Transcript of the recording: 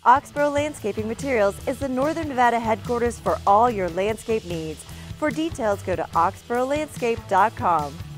Oxborrow Landscaping Materials is the Northern Nevada headquarters for all your landscape needs. For details, go to oxborrowlandscape.com.